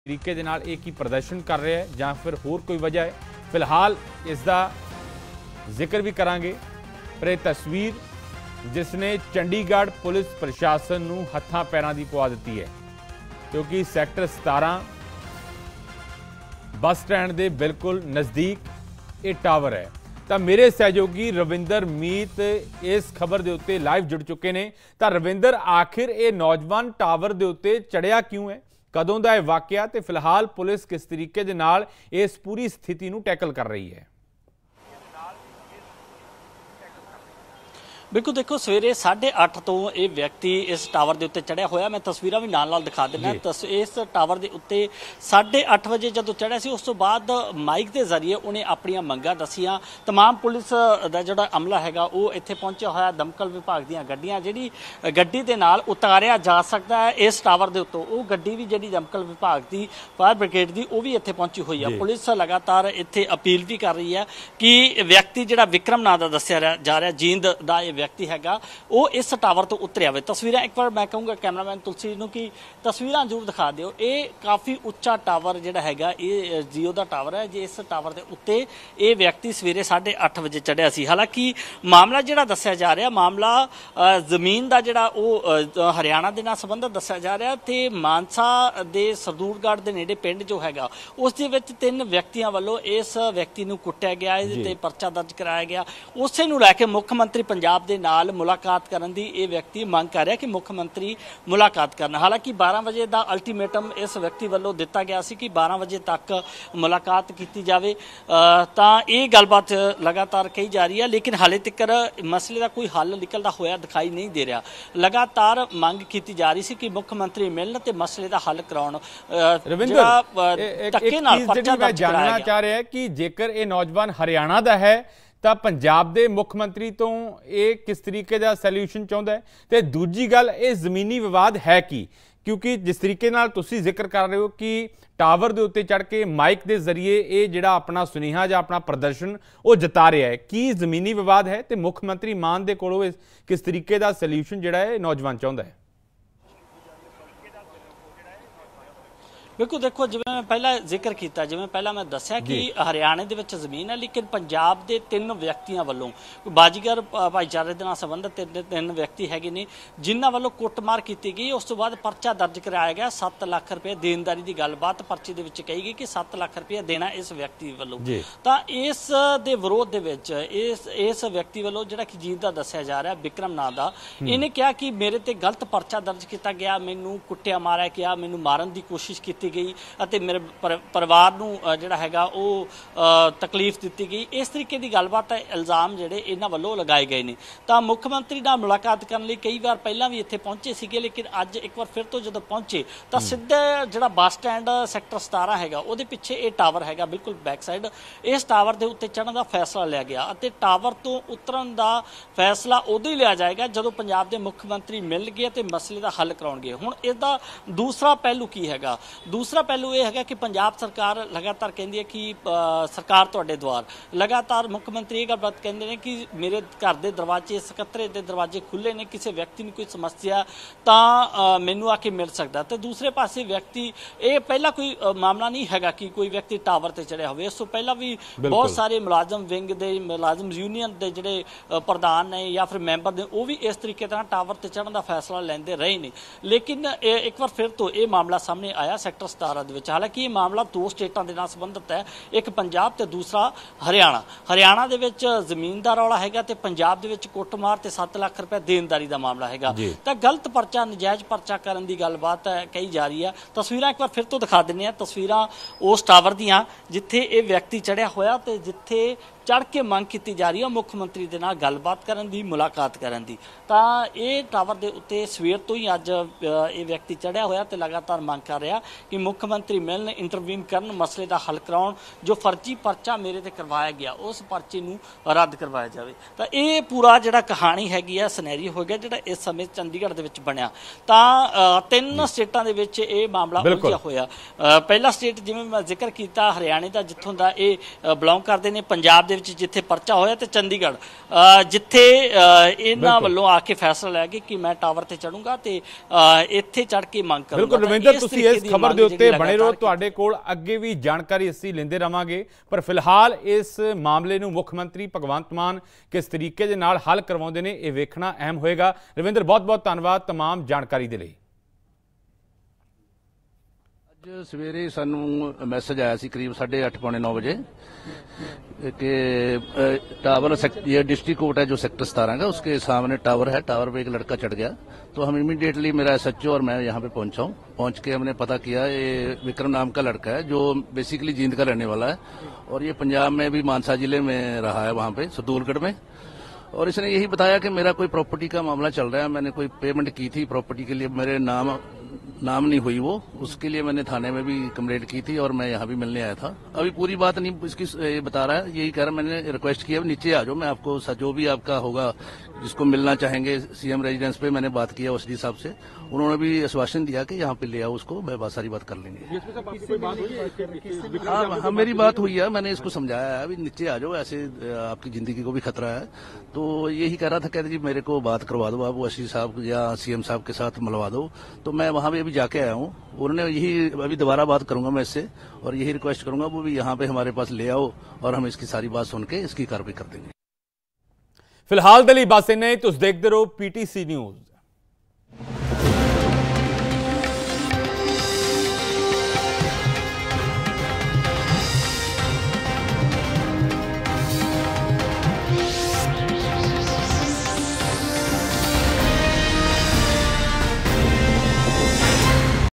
तरीके दे नाल एक ही प्रदर्शन कर रहा है जां फिर होर कोई वजह है, फिलहाल इसका जिक्र भी करांगे। पर यह तस्वीर जिसने चंडीगढ़ पुलिस प्रशासन नूं हत्थां पैरां दी पवा दित्ती है, क्योंकि सैक्टर 17 बस स्टैंड के बिल्कुल नज़दीक ये टावर है। तो मेरे सहयोगी रविंदर मीत इस खबर के उत्ते लाइव जुड़ चुके हैं। तो रविंदर, आखिर ये नौजवान टावर के उत्ते चढ़िया क्यों है, कदों का यह वाकया, तो फिलहाल पुलिस किस तरीके दे नाल इस पूरी स्थिति नूं टैकल कर रही है? बिल्कुल, देखो सवेरे 8:30 तो ये व्यक्ति इस टावर के उत्ते चढ़िया होया। मैं तस्वीर भी नाल दिखा देना। इस टावर के उत्ते 8:30 बजे जो चढ़िया सी, उस तो बाद माइक के जरिए उन्हें अपन मंगां दसियां। तमाम पुलिस का जो अमला है वो इत्थे पहुंचा होया, दमकल विभाग दी गड्डियां जिहड़ी गड्डी दे नाल उतारिया जा सकता है इस टावर के उत्तों, वो गड्डी भी जिहड़ी दमकल विभाग की फायर ब्रिगेड की वो भी इत्थे पहुंची हुई है। पुलिस लगातार इत्थे अपील भी कर रही है कि व्यक्ति जिहड़ा विक्रम नाम का दस्सिया जा रहा जींद का व्यक्ति हैगा वो इस टावर तो उतरिया होवे। तस्वीर एक बार मैं कहूँगा कैमरामैन तुलसी नूं कि तस्वीर जरूर दिखा दिओ। ये काफ़ी उच्चा टावर जिहड़ा हैगा ये जियो का टावर है। जे इस टावर के उत्ते ये व्यक्ति सवेरे 8:30 बजे चढ़िया सी। हालांकि मामला जिहड़ा दस्सिया जा रहा, मामला जमीन का जिहड़ा वो हरियाणा के नाल संबंधित दस्सिया जा रहा, तो मानसा के सरदूरगढ़ के नेड़े पिंड जो हैगा उस दे विच 3 व्यक्तियों वालों इस व्यक्ति नूं कुੱਟਿਆ गया, इहदे ते परचा दर्ज कराया गया। उसे नूं लैके मुख मंत्री पंजाब के नाल मुलाकात करन दी ये व्यक्ति मांग कर रहा कि मुख मंत्री मुलाकात करना। हालांकि 12 बजे का अल्टीमेटम इस व्यक्ति वालों दिता गया सी कि 12 बजे तक मुलाकात की जाए। तो ये गलबात लगातार कही जा रही है, लेकिन हाले तक मसले का कोई हल निकलता होया दिखाई नहीं दे रहा। लगातार मांग की जा रही सी कि मुख मंत्री मिलन ते मसले का हल कराउण। जानना चाह रहा है कि जेकर ये नौजवान हरियाणा का है तो पंजाब के मुख मंत्री तो ये किस तरीके का सल्यूशन चाहता है, तो दूजी गल ये जमीनी विवाद है कि क्योंकि जिस तरीके नाल तुसी जिक्र कर रहे हो कि टावर के उत्ते चढ़ के माइक के जरिए ये जिहड़ा अपना सुनेहा या अपना प्रदर्शन वो जता रहा है, कि जमीनी विवाद है तो मुख मंत्री मान दे कोलों किस तरीके का सल्यूशन जिहड़ा है नौजवान चाहता है? बिल्कुल, देखो जिवें मैं पहला जिक्र किया, जिवें पहला मैं दस्सिया कि हरियाणे दे विच जमीन है, लेकिन पंजाब के 3 व्यक्तियों वालों बाजीगर भाईचारे के नाल संबंधित 3 व्यक्ति है ने जिन्हों वालों कुटमार की गई। उस तो बाद परचा दर्ज कराया गया। 7 लाख रुपये देनदारी की गलबात परचे दे विच कही गई कि 7 लाख रुपया देना इस व्यक्ति वालों। तो इस दे विरोध दे विच इस व्यक्ति वालों जिहड़ा कि जीत का दस्सिया जा रहा विक्रम नाम का, इन्हें कहा कि मेरे ते गलत परचा दर्ज किया गया, मैनू कुੱਟਿਆ मारिया गया, मैनू मारन की कोशिश की गई ਅਤੇ मेरे परिवार ਨੂੰ ਜਿਹੜਾ ਹੈਗਾ ਉਹ तकलीफ दी गई। इस तरीके की गलबात इल्जाम ਜਿਹੜੇ ਇਹਨਾਂ ਵੱਲੋਂ लगाए गए ਨੇ। ਤਾਂ ਮੁੱਖ ਮੰਤਰੀ ਨਾਲ ਮੁਲਾਕਾਤ ਕਰਨ ਲਈ ਕਈ ਵਾਰ ਪਹਿਲਾਂ ਵੀ ਇੱਥੇ ਪਹੁੰਚੇ ਸੀਗੇ, ਲੇਕਿਨ ਅੱਜ ਇੱਕ ਵਾਰ ਫਿਰ ਤੋਂ ਜਦੋਂ ਪਹੁੰਚੇ ਤਾਂ ਸਿੱਧਾ ਜਿਹੜਾ ਬੱਸ ਸਟੈਂਡ ਸੈਕਟਰ 17 ਹੈਗਾ ਉਹਦੇ ਪਿੱਛੇ ਇਹ ਟਾਵਰ ਹੈਗਾ ਬਿਲਕੁਲ ਬੈਕ ਸਾਈਡ, ਇਸ ਟਾਵਰ ਦੇ ਉੱਤੇ ਚੜ੍ਹਨ ਦਾ ਫੈਸਲਾ ਲਿਆ ਗਿਆ ਅਤੇ ਟਾਵਰ ਤੋਂ ਉਤਰਨ ਦਾ ਫੈਸਲਾ ਉਦੋਂ ਹੀ ਲਿਆ ਜਾਏਗਾ ਜਦੋਂ ਪੰਜਾਬ ਦੇ ਮੁੱਖ ਮੰਤਰੀ ਮਿਲ ਗਏ ਤੇ ਮਸਲੇ ਦਾ ਹੱਲ ਕਰਾਉਣਗੇ। ਹੁਣ ਇਹਦਾ ਦੂਸਰਾ ਪਹਿਲੂ ਕੀ ਹੈਗਾ? दूसरा पहलू यह है कि पंजाब सरकार लगातार कहती है कि सरकार तुहाडे द्वार लगातार मुख्यमंत्री ये गलबात कहते हैं कि मेरे घर के दरवाजे सकत्तरे के दरवाजे खुले ने, किसी व्यक्ति ने कोई समस्या तो मैनू आके मिल सकता। तो दूसरे पासे व्यक्ति ये पहला कोई मामला नहीं है कि कोई व्यक्ति टावर से चढ़िया हो। इस तो पहला भी बहुत सारे मुलाजम विंग के मुलाजम यूनियन के जोड़े प्रधान ने या फिर मैंबर ने वो भी इस तरीके तरह टावर से चढ़ने का फैसला लेंदे रहे ने, लेकिन एक बार फिर तो ये मामला सामने आया सैक्टर 17 ਦੇ ਵਿੱਚ। हालांकि ये मामला 2 स्टेटां ਦੇ ਨਾਲ संबंधित है, एक पंजाब ਤੇ दूसरा हरियाणा। हरियाणा ਦੇ ਵਿੱਚ ਜ਼ਮੀਨ ਦਾ ਰੌਲਾ ਹੈਗਾ ਤੇ ਪੰਜਾਬ ਦੇ ਵਿੱਚ ਕੁੱਟਮਾਰ ਤੇ 7 ਲੱਖ ਰੁਪਏ ਦੇਣਦਾਰੀ ਦਾ ਮਾਮਲਾ ਹੈਗਾ। ਤਾਂ ਗਲਤ ਪਰਚਾ ਨਜਾਇਜ਼ ਪਰਚਾ ਕਰਨ ਦੀ ਗੱਲਬਾਤ ਕਹੀ ਜਾ ਰਹੀ ਹੈ। ਤਸਵੀਰਾਂ ਇੱਕ ਵਾਰ ਫਿਰ ਤੋਂ ਦਿਖਾ ਦਿੰਦੇ ਆ, ਤਸਵੀਰਾਂ ਉਸ ਟਾਵਰ ਦੀਆਂ ਜਿੱਥੇ ਇਹ ਵਿਅਕਤੀ ਚੜਿਆ ਹੋਇਆ ਤੇ ਜਿੱਥੇ चढ़ के मांग की जा रही है मुख्य मंत्री के नाल गलबात करन दी, मुलाकात करन दी। तो ये टावर के उत्ते सवेर तो ही अज ये व्यक्ति चढ़िया होया ते लगातार मांग कर रहा कि मुख्य मंत्री मिलन, इंटरवीन करन, मसले का हल कराउण, जो फर्जी परचा मेरे ते करवाया गया उस परचे नूं रद्द करवाया जाए। तो ये पूरा जिहड़ा कहानी हैगी है सनैरियो हो गया जिहड़ा इस समय चंडीगढ़ दे विच बनिया। तो 3 स्टेटां दे विच ये मामला उलझिया होया। पहला स्टेट जिवें मैं जिक्र किया हरियाणे का, जिथों दा ये बिलोंग करते हैं, पंजाब जिथे परचा होया ते चंडीगढ़ जिथे इन्हां वल्लों आके फैसला लिया कि मैं टावर ते चढ़ूंगा ते इत्थे चढ़ के मांग करूंगा। बिल्कुल रविंदर, तुसीं इस खबर ਦੇ ਉੱਤੇ ਬਣੇ ਰਹੋ, ਤੁਹਾਡੇ ਕੋਲ ਅੱਗੇ ਵੀ ਜਾਣਕਾਰੀ ਅਸੀਂ ਲੈਂਦੇ ਰਵਾਂਗੇ। ਪਰ ਫਿਲਹਾਲ ਇਸ ਮਾਮਲੇ ਨੂੰ ਮੁੱਖ ਮੰਤਰੀ ਭਗਵੰਤ ਮਾਨ ਕਿਸ ਤਰੀਕੇ ਦੇ ਨਾਲ ਹੱਲ ਕਰਵਾਉਂਦੇ ਨੇ, ਇਹ ਵੇਖਣਾ ਅਹਿਮ ਹੋਏਗਾ। ਰਵਿੰਦਰ, ਬਹੁਤ ਬਹੁਤ ਧੰਨਵਾਦ तमाम ਜਾਣਕਾਰੀ ਦੇ ਲਈ। ਅੱਜ ਸਵੇਰੇ ਸਾਨੂੰ ਮੈਸੇਜ ਆਇਆ ਸੀ करीब 8:30 पौने 9 बजे कि टावर ये डिस्ट्रिक्ट कोर्ट है जो सेक्टर 17 का, उसके सामने टावर है, टावर पे एक लड़का चढ़ गया। तो हम इमीडिएटली, मेरा SHO और मैं यहाँ पे पहुंचा हूँ। पहुंच के हमने पता किया, ये विक्रम नाम का लड़का है जो बेसिकली जींद का रहने वाला है और ये पंजाब में भी मानसा जिले में रहा है, वहाँ पे सदूलगढ़ में। और इसने यही बताया कि मेरा कोई प्रॉपर्टी का मामला चल रहा है, मैंने कोई पेमेंट की थी प्रॉपर्टी के लिए, मेरे नाम नहीं हुई वो, उसके लिए मैंने थाने में भी कंप्लेंट की थी और मैं यहाँ भी मिलने आया था। अभी पूरी बात नहीं इसकी बता रहा है, यही कह रहा, मैंने रिक्वेस्ट किया नीचे आ जाओ, मैं आपको जो भी आपका होगा जिसको मिलना चाहेंगे CM रेजिडेंस पे, मैंने बात किया OSD साहब से, उन्होंने भी आश्वासन दिया कि यहाँ पे ले आओ उसको, मैं सारी बात कर लेंगे। हाँ, मेरी बात हुई है, मैंने इसको समझाया है, अभी नीचे आ जाओ, ऐसे आपकी जिंदगी को भी खतरा है। तो यही कह रहा था, कहते जी मेरे को बात करवा दो आप OSD साहब या CM साहब के साथ मिलवा दो। तो मैं वहाँ भी अभी जाके आया हूँ, उन्होंने यही, अभी दोबारा बात करूंगा मैं इससे और यही रिक्वेस्ट करूंगा वो भी यहाँ पे हमारे पास ले आओ और हम इसकी सारी बात सुन के इसकी कार्रवाई कर देंगे। फिलहाल दे ਲਈ बस इन्ना ही। तुसीं देखदे रहो PTC न्यूज़।